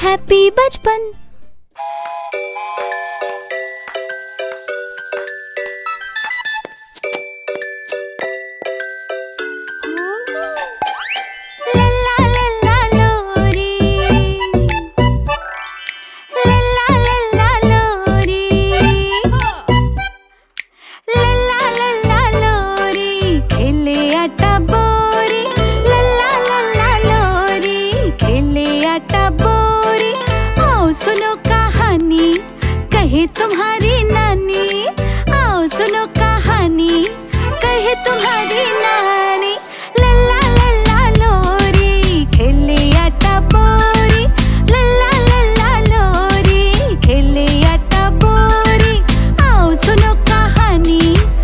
Happy बचपन। तुम्हारी नानी, आओ सुनो कहानी, कहे तुम्हारी नानी। लल्ला लल्ला लोरी, खेले आटा बोरी। लल्ला लल्ला लोरी, खेले आटा बोरी। आओ सुनो कहानी,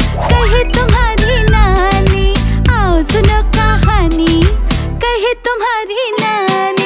कहे तुम्हारी नानी। आओ सुनो कहानी, कहे तुम्हारी नानी।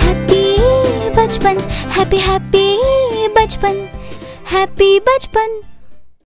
बचपन, हैप्पी हैप्पी बचपन, हैप्पी बचपन।